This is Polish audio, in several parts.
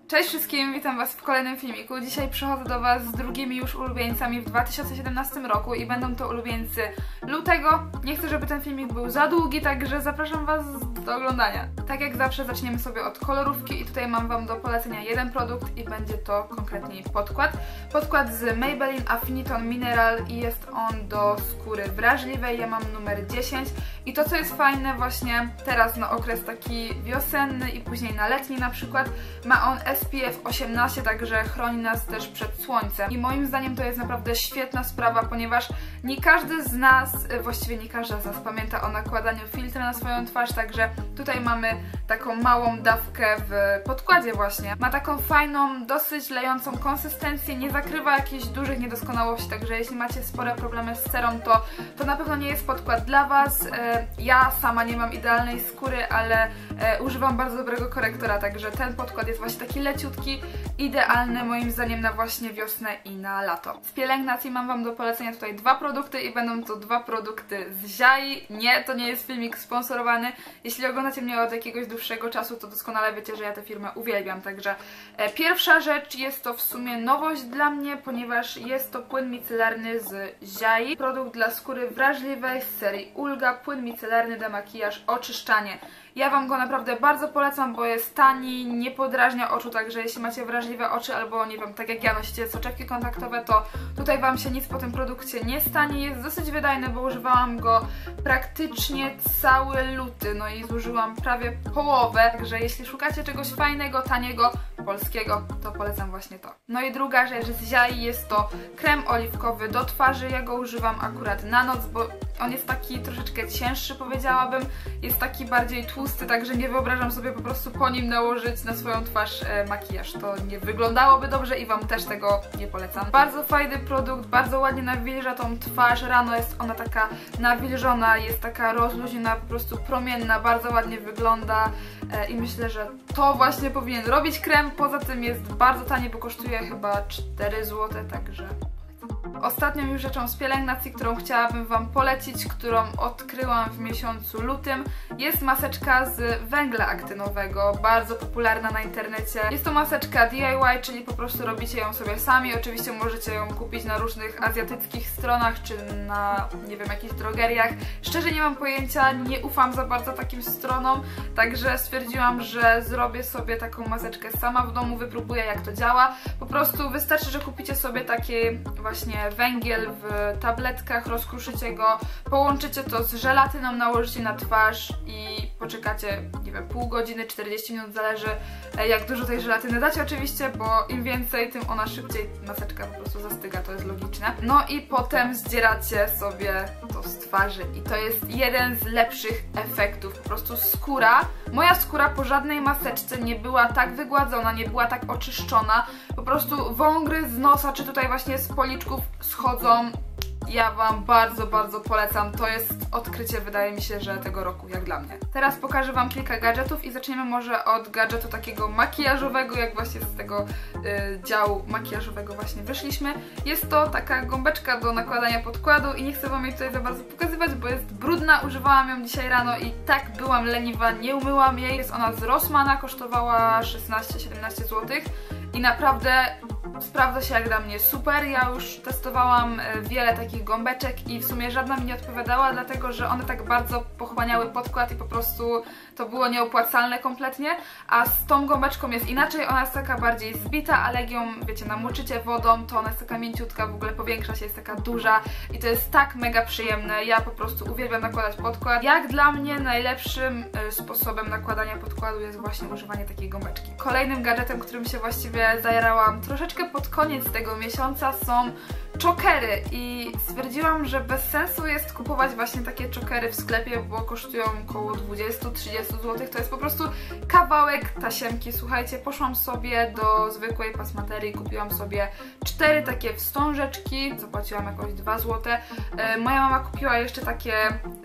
Cześć wszystkim, witam was w kolejnym filmiku. Dzisiaj przychodzę do was z drugimi już ulubieńcami w 2017 roku i będą to ulubieńcy lutego. Nie chcę, żeby ten filmik był za długi, także zapraszam was do oglądania. Tak jak zawsze zaczniemy sobie od kolorówki i tutaj mam wam do polecenia jeden produkt i będzie to konkretnie podkład. Podkład z Maybelline Affinity Mineral i jest on do skóry wrażliwej. Ja mam numer 10 i to, co jest fajne właśnie teraz na okres taki wiosenny i później na letni na przykład, ma on SPF 18, także chroni nas też przed słońcem. I moim zdaniem to jest naprawdę świetna sprawa, ponieważ nie każdy z nas, właściwie nie każda z nas pamięta o nakładaniu filtra na swoją twarz, także tutaj mamy taką małą dawkę w podkładzie właśnie. Ma taką fajną, dosyć lejącą konsystencję, nie zakrywa jakichś dużych niedoskonałości, także jeśli macie spore problemy z cerą, to na pewno nie jest podkład dla was. Ja sama nie mam idealnej skóry, ale używam bardzo dobrego korektora, także ten podkład jest właśnie taki leciutki, idealny moim zdaniem na właśnie wiosnę i na lato. Z pielęgnacji mam wam do polecenia tutaj dwa produkty i będą to dwa produkty z Ziai. Nie, to nie jest filmik sponsorowany. Jeśli oglądacie mnie od jakiegoś dłuższego czasu, to doskonale wiecie, że ja tę firmę uwielbiam. Także pierwsza rzecz, jest to w sumie nowość dla mnie, ponieważ jest to płyn micelarny z Ziai. Produkt dla skóry wrażliwej z serii Ulga, płyn micelarny, demakijaż, oczyszczanie. Ja wam go naprawdę bardzo polecam, bo jest tani, nie podrażnia oczu, także jeśli macie wrażliwe oczy albo nie wiem, tak jak ja nosicie soczewki kontaktowe, to tutaj wam się nic po tym produkcie nie stanie. Jest dosyć wydajny, bo używałam go praktycznie cały luty, no i zużyłam prawie połowę, także jeśli szukacie czegoś fajnego, taniego, polskiego, to polecam właśnie to. No i druga rzecz z Ziai jest to krem oliwkowy do twarzy. Ja go używam akurat na noc, bo on jest taki troszeczkę cięższy, powiedziałabym, jest taki bardziej tłusty, także nie wyobrażam sobie po prostu po nim nałożyć na swoją twarz makijaż. To nie wyglądałoby dobrze i wam też tego nie polecam. Bardzo fajny produkt, bardzo ładnie nawilża tą twarz, rano jest ona taka nawilżona, jest taka rozluźniona, po prostu promienna, bardzo ładnie wygląda i myślę, że to właśnie powinien robić krem. Poza tym jest bardzo tani, bo kosztuje chyba 4 zł, także... Ostatnią już rzeczą z pielęgnacji, którą chciałabym wam polecić, którą odkryłam w miesiącu lutym, jest maseczka z węgla aktynowego, bardzo popularna na internecie. Jest to maseczka DIY, czyli po prostu robicie ją sobie sami. Oczywiście możecie ją kupić na różnych azjatyckich stronach, czy na, nie wiem, jakichś drogeriach. Szczerze nie mam pojęcia, nie ufam za bardzo takim stronom, także stwierdziłam, że zrobię sobie taką maseczkę sama w domu, wypróbuję, jak to działa. Po prostu wystarczy, że kupicie sobie takie właśnie węgiel w tabletkach, rozkruszycie go, połączycie to z żelatyną, nałożycie na twarz i poczekacie, nie wiem, pół godziny, 40 minut, zależy jak dużo tej żelatyny dacie oczywiście, bo im więcej, tym ona szybciej, maseczka po prostu zastyga, to jest logiczne. No i potem zdzieracie sobie to z twarzy i to jest jeden z lepszych efektów, po prostu skóra. Moja skóra po żadnej maseczce nie była tak wygładzona, nie była tak oczyszczona, po prostu wągry z nosa, czy tutaj właśnie z policzków schodzą. Ja wam bardzo, bardzo polecam. To jest odkrycie, wydaje mi się, że tego roku, jak dla mnie. Teraz pokażę wam kilka gadżetów i zaczniemy może od gadżetu takiego makijażowego, jak właśnie z tego działu makijażowego właśnie wyszliśmy. Jest to taka gąbeczka do nakładania podkładu i nie chcę wam jej tutaj za bardzo pokazywać, bo jest brudna. Używałam ją dzisiaj rano i tak byłam leniwa, nie umyłam jej. Jest ona z Rossmana, kosztowała 16-17 zł i naprawdę sprawdza się jak dla mnie super. Ja już testowałam wiele takich gąbeczek i w sumie żadna mi nie odpowiadała, dlatego że one tak bardzo pochłaniały podkład i po prostu to było nieopłacalne kompletnie, a z tą gąbeczką jest inaczej, ona jest taka bardziej zbita, ale jak ją, wiecie, namoczycie wodą, to ona jest taka mięciutka, w ogóle powiększa się, jest taka duża i to jest tak mega przyjemne. Ja po prostu uwielbiam nakładać podkład. Jak dla mnie najlepszym sposobem nakładania podkładu jest właśnie używanie takiej gąbeczki. Kolejnym gadżetem, którym się właściwie zajarałam troszeczkę pod koniec tego miesiąca, są chokery i stwierdziłam, że bez sensu jest kupować właśnie takie chokery w sklepie, bo kosztują około 20-30 zł. To jest po prostu kawałek tasiemki. Słuchajcie, poszłam sobie do zwykłej pasmaterii, kupiłam sobie 4 takie wstążeczki, zapłaciłam jakoś 2 zł. Moja mama kupiła jeszcze takie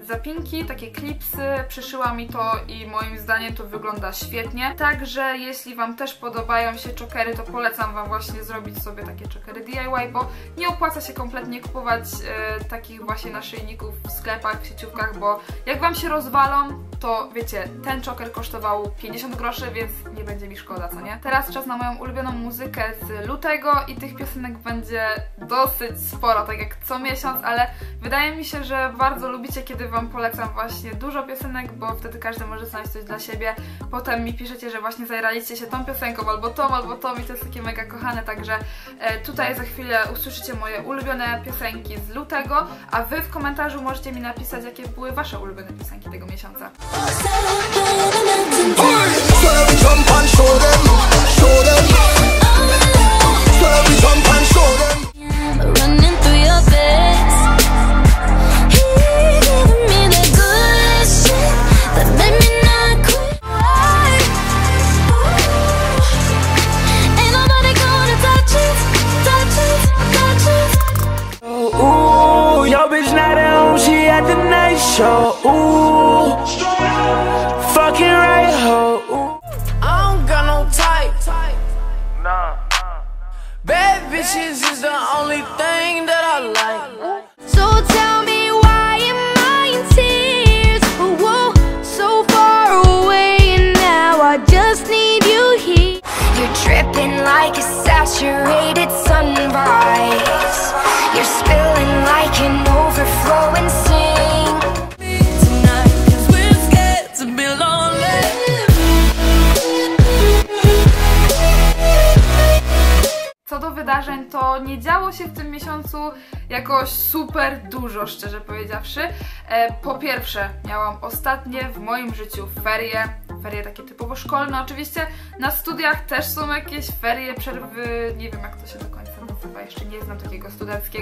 zapinki, takie klipsy, przyszyła mi to i moim zdaniem to wygląda świetnie. Także jeśli Wam też podobają się chokery, to polecam Wam właśnie zrobić sobie takie chokery DIY, bo nie opłaca się kompletnie kupować takich właśnie naszyjników w sklepach, w sieciówkach, bo jak Wam się rozwalą, to wiecie, ten choker kosztował 50 groszy, więc nie będzie mi szkoda, co nie? Teraz czas na moją ulubioną muzykę z lutego i tych piosenek będzie dosyć sporo, tak jak co miesiąc, ale wydaje mi się, że bardzo lubicie, kiedy Wam polecam właśnie dużo piosenek, bo wtedy każdy może znaleźć coś dla siebie. Potem mi piszecie, że właśnie zajaraliście się tą piosenką, albo tą i to jest takie mega kochane, także tutaj za chwilę usłyszycie moje ulubione piosenki z lutego, a Wy w komentarzu możecie mi napisać, jakie były Wasze ulubione piosenki tego miesiąca. Ooh, fucking right ho. Ooh. I don't got no type. Nah. Bad bitches is the only thing that I like. So tell me why am I in tears? Whoa, so far away and now I just need you here. You're dripping like a saturated sunrise. You're spilling like an overflowing sink. Co do wydarzeń, to nie działo się w tym miesiącu jakoś super dużo, szczerze powiedziawszy. Po pierwsze, miałam ostatnie w moim życiu ferie takie typowo szkolne. Oczywiście na studiach też są jakieś ferie, przerwy, nie wiem jak to się do końca nazywa, jeszcze nie znam takiego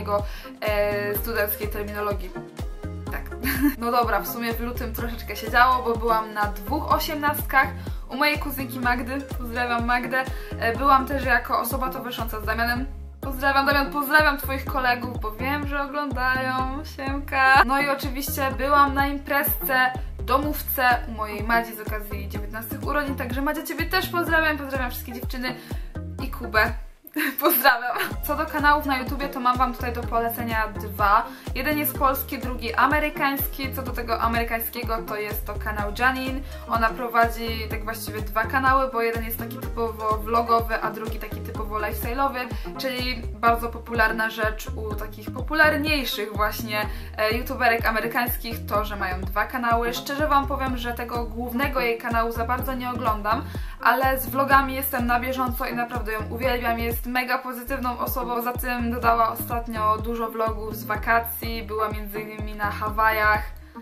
studenckiej terminologii. Tak. No dobra, w sumie w lutym troszeczkę się działo, bo byłam na 2 osiemnastkach u mojej kuzynki Magdy, pozdrawiam Magdę. Byłam też jako osoba towarzysząca z Damianem. Pozdrawiam Damian, pozdrawiam Twoich kolegów, bo wiem, że oglądają, siemka. No i oczywiście byłam na imprezce, domówce u mojej Madzi z okazji 19 urodzin, także Madzia, Ciebie też pozdrawiam, pozdrawiam wszystkie dziewczyny i Kubę. Pozdrawiam! Co do kanałów na YouTubie, to mam Wam tutaj do polecenia 2. Jeden jest polski, drugi amerykański. Co do tego amerykańskiego, to jest to kanał Janine. Ona prowadzi tak właściwie 2 kanały, bo jeden jest taki typowo vlogowy, a drugi taki typowo lifestyle'owy, czyli bardzo popularna rzecz u takich popularniejszych właśnie youtuberek amerykańskich, to, że mają 2 kanały. Szczerze Wam powiem, że tego głównego jej kanału za bardzo nie oglądam, ale z vlogami jestem na bieżąco i naprawdę ją uwielbiam. Jest mega pozytywną osobą, poza tym dodała ostatnio dużo vlogów z wakacji, była m.in. na Hawajach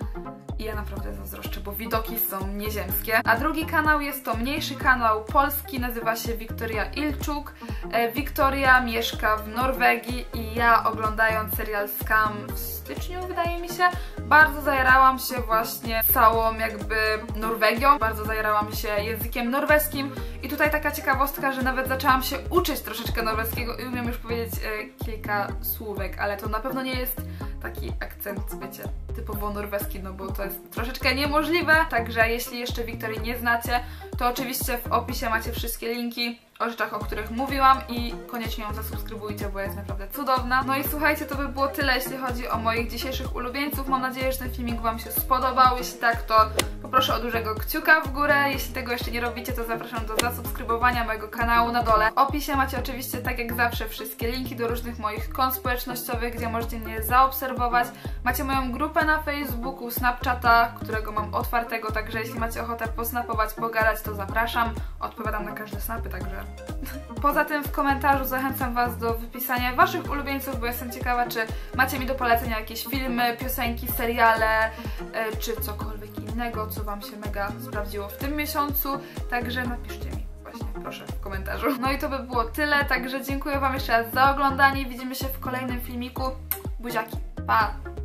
i ja naprawdę zazdroszczę, bo widoki są nieziemskie. A drugi kanał jest to mniejszy kanał polski, nazywa się Wiktoria Ilczuk. Wiktoria mieszka w Norwegii i ja, oglądając serial Skam w styczniu, wydaje mi się, bardzo zajarałam się właśnie całą jakby Norwegią, bardzo zajarałam się językiem norweskim i tutaj taka ciekawostka, że nawet zaczęłam się uczyć troszeczkę norweskiego i umiem już powiedzieć kilka słówek, ale to na pewno nie jest taki akcent, wiecie, typowo norweski, no bo to jest troszeczkę niemożliwe, także jeśli jeszcze Wiktorii nie znacie, to oczywiście w opisie macie wszystkie linki o rzeczach, o których mówiłam i koniecznie ją zasubskrybujcie, bo jest naprawdę cudowna. No i słuchajcie, to by było tyle, jeśli chodzi o moich dzisiejszych ulubieńców. Mam nadzieję, że ten filmik Wam się spodobał. Jeśli tak, to poproszę o dużego kciuka w górę. Jeśli tego jeszcze nie robicie, to zapraszam do zasubskrybowania mojego kanału na dole. W opisie macie oczywiście, tak jak zawsze, wszystkie linki do różnych moich kont społecznościowych, gdzie możecie mnie zaobserwować. Macie moją grupę na Facebooku, Snapchata, którego mam otwartego, także jeśli macie ochotę posnapować, pogadać, to zapraszam. Odpowiadam na każde snapy, także... Poza tym w komentarzu zachęcam Was do wypisania Waszych ulubieńców, bo jestem ciekawa, czy macie mi do polecenia jakieś filmy, piosenki, seriale, czy cokolwiek innego, co Wam się mega sprawdziło w tym miesiącu, także napiszcie mi właśnie, proszę, w komentarzu. No i to by było tyle, także dziękuję Wam jeszcze raz za oglądanie, widzimy się w kolejnym filmiku. Buziaki, pa!